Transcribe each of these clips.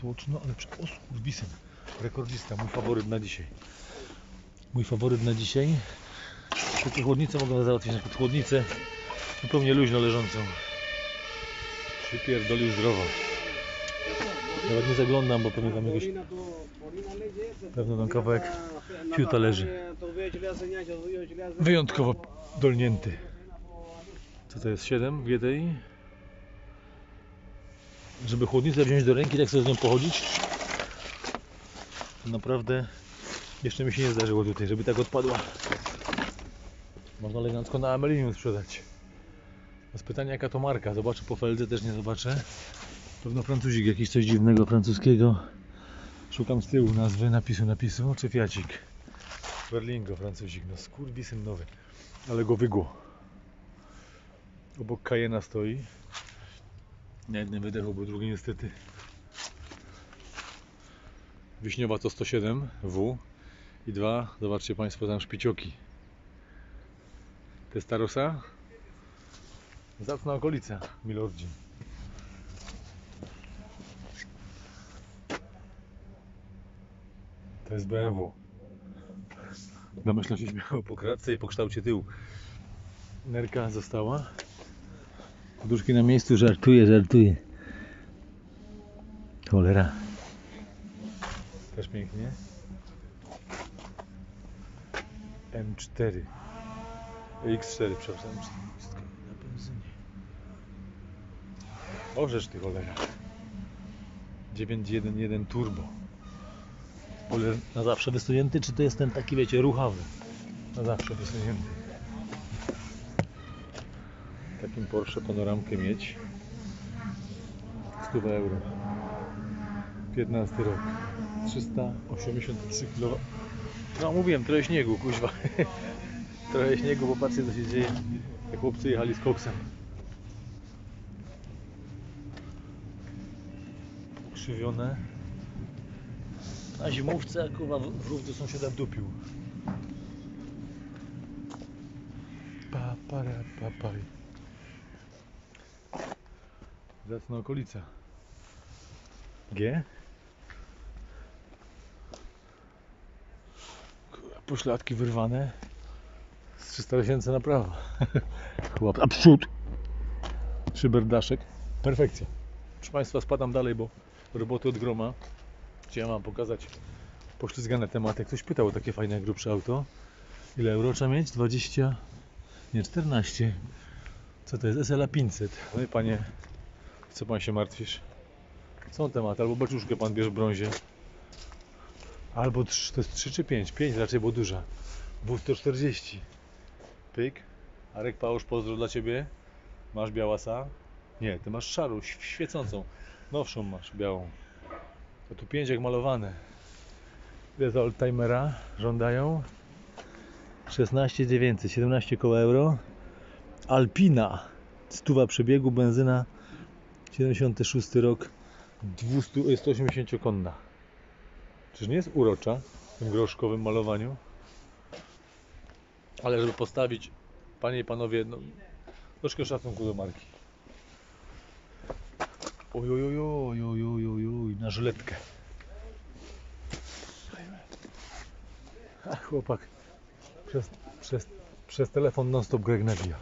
tłoczno, ale o skurwisem. Rekordzista, mój faworyt na dzisiaj. Mój faworyt na dzisiaj. Takie chłodnice mogą załatwić, na przykład chłodnicę zupełnie luźno leżącą. Przypierdolił zdrowo. Nawet nie zaglądam, bo pewnie tam jakoś... Pewno tam kawałek fiuta leży. Wyjątkowo dolnięty. Co to jest? 7 w GTI? Żeby chłodnicę wziąć do ręki, tak sobie z nią pochodzić, to naprawdę jeszcze mi się nie zdarzyło tutaj, żeby tak odpadła. Można elegancko na Amelinium sprzedać. Z pytania, jaka to marka? Zobaczę po feldze, też nie zobaczę. Pewno Francuzik, jakiś coś dziwnego francuskiego. Szukam z tyłu nazwy, napisu, czy Fiacik. Berlingo, Francuzik, no skurwisyn nowy, ale go wygło. Obok Cayena stoi. Na jednym wydechu, bo drugi niestety. Wiśniowa to 107 W i 2, zobaczcie Państwo tam szpicioki. Testarossa. Zacna okolica, milordzi. To jest BMW. Domyślam się śmiało po kratce i po kształcie tyłu. Nerka została. Poduszki na miejscu, żartuję. Cholera. Też pięknie. M4. X4, przepraszam. Wszystko na benzynie. Orzesz ty cholera. 911 Turbo. Spoiler na zawsze wysunięty, czy to jest ten taki, wiecie, ruchawy? Na zawsze wysunięty. Takim Porsche panoramkę mieć. 100 euro. 15 rok. 383 kW. No mówiłem, trochę śniegu, kuźwa. Trochę śniegu, bo patrzcie, co się dzieje. Jak chłopcy jechali z koksem. Pokrzywione. Na zimówce, kurwa, wróg do sąsiada wdupił. Papaj. Zacna okolica. G. Pośladki wyrwane. Z 300 000 na prawo. Chłop, a przód. Szyberdaszek. Perfekcja. Proszę Państwa, spadam dalej, bo roboty od groma. Chciałem Wam pokazać poślizgane tematy. Ktoś pytał o takie fajne, grubsze auto. Ile euro trzeba mieć? 20... Nie, 14. Co to jest? SLA 500. No i Panie, co Pan się martwisz? Są tematy. Albo baczuszkę Pan bierze w brązie. Albo to jest 3 czy 5? 5 raczej, bo duża. W140. Pyk. Arek Pałusz, pozdro dla Ciebie. Masz białasa? Nie, Ty masz szarą, świecącą. Nowszą masz, białą. To tu 5 jak malowane. Ile za oldtimera żądają? 16 900, 17 koło euro. Alpina. 100 przebiegu, benzyna. 76 rok. 180 konna. Czyż nie jest urocza w tym groszkowym malowaniu? Ale żeby postawić, Panie i Panowie, no, troszkę szacunku do marki. Oj, na żyletkę. A chłopak przez telefon non stop Greg nabija.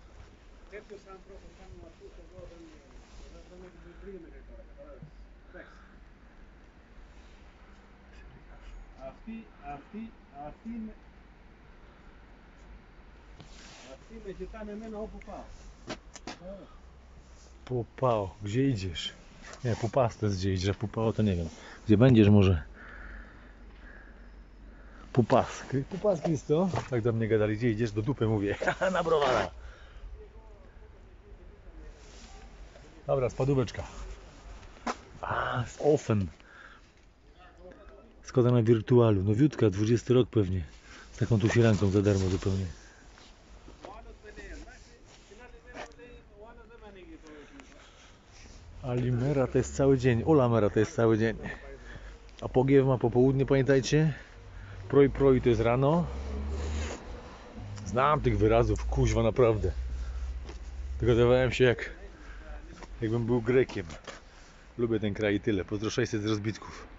Pupao, gdzie idziesz? Nie, Pupas to jest gdzie idziesz, a Pupao to nie wiem. Gdzie będziesz może? Pupas. Pupas Cristo? Tak do mnie gadali, gdzie idziesz? Do dupy mówię. Na browara. Dobra, spadóweczka. A, z Ofen. Skoda na wirtualu. Nowiutka, 20 rok pewnie. Z taką tu firanką za darmo zupełnie. Alimera to jest cały dzień. Olamera to jest cały dzień. Apogiew ma popołudnie, pamiętajcie. Proj to jest rano. Znam tych wyrazów, kuźwa, naprawdę. Dogadywałem się jakbym był Grekiem. Lubię ten kraj i tyle. Pozdro 600 z rozbitków.